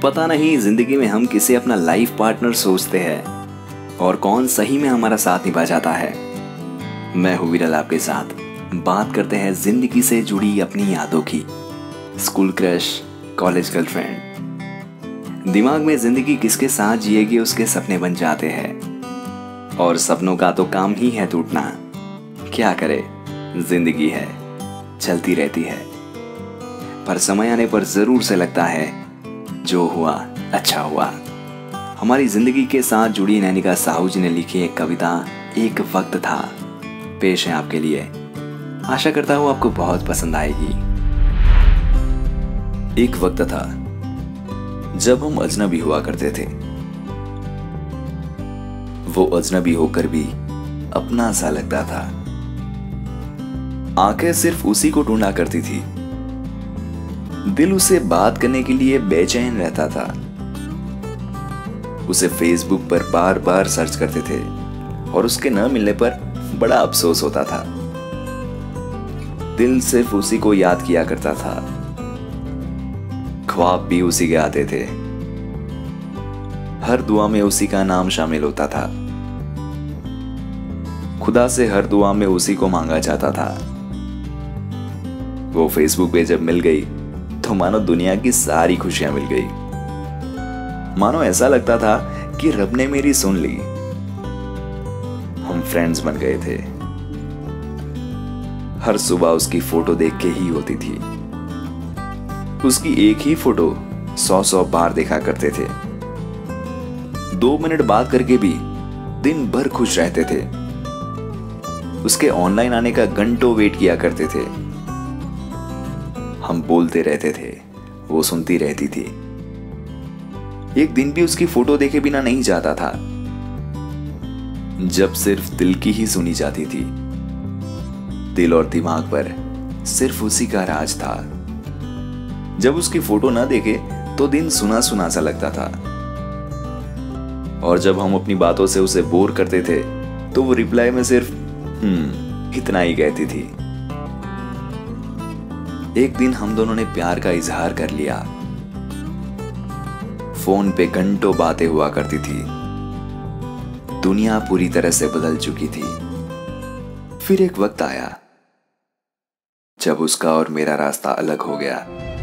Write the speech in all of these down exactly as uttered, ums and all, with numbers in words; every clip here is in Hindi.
पता नहीं जिंदगी में हम किसे अपना लाइफ पार्टनर सोचते हैं और कौन सही में हमारा साथ निभा जाता है। मैं हूँ विरल आपके साथ। बात करते हैं जिंदगी से जुड़ी अपनी यादों की। School crush, college girlfriend. दिमाग में जिंदगी किसके साथ जिएगी उसके सपने बन जाते हैं और सपनों का तो काम ही है टूटना। क्या करे, जिंदगी है, चलती रहती है, पर समय आने पर जरूर से लगता है जो हुआ अच्छा हुआ। हमारी जिंदगी के साथ जुड़ी नैनिका साहू जी ने लिखी एक कविता एक वक्त था, पेश है आपके लिए। आशा करता हूं आपको बहुत पसंद आएगी। एक वक्त था जब हम अजनबी हुआ करते थे। वो अजनबी होकर भी अपना सा लगता था। आंखें सिर्फ उसी को ढूंढा करती थी। दिल उसे बात करने के लिए बेचैन रहता था। उसे फेसबुक पर बार बार सर्च करते थे और उसके न मिलने पर बड़ा अफसोस होता था। दिल सिर्फ उसी को याद किया करता था। ख्वाब भी उसी के आते थे। हर दुआ में उसी का नाम शामिल होता था। खुदा से हर दुआ में उसी को मांगा जाता था। वो फेसबुक पे जब मिल गई तो मानो दुनिया की सारी खुशियां मिल गई। मानो ऐसा लगता था कि रब ने मेरी सुन ली। हम फ्रेंड्स बन गए थे। हर सुबह उसकी फोटो देख के ही होती थी। उसकी एक ही फोटो सौ सौ बार देखा करते थे। दो मिनट बात करके भी दिन भर खुश रहते थे। उसके ऑनलाइन आने का घंटों वेट किया करते थे। हम बोलते रहते थे, वो सुनती रहती थी। एक दिन भी उसकी फोटो देखे बिना नहीं जाता था, जब सिर्फ दिल की ही सुनी जाती थी। दिल और दिमाग पर सिर्फ उसी का राज था। जब उसकी फोटो ना देखे तो दिन सुना सुना सा लगता था। और जब हम अपनी बातों से उसे बोर करते थे तो वो रिप्लाई में सिर्फ हम्म इतना ही कहती थी। एक दिन हम दोनों ने प्यार का इजहार कर लिया। फोन पे घंटों बातें हुआ करती थी। दुनिया पूरी तरह से बदल चुकी थी। फिर एक वक्त आया जब उसका और मेरा रास्ता अलग हो गया।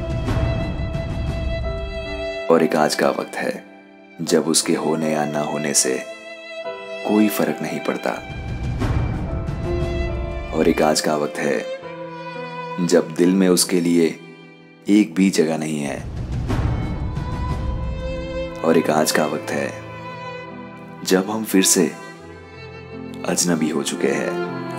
और एक आज का वक्त है जब उसके होने या ना होने से कोई फर्क नहीं पड़ता। और एक आज का वक्त है जब दिल में उसके लिए एक भी जगह नहीं है। और एक आज का वक्त है जब हम फिर से अजनबी हो चुके हैं।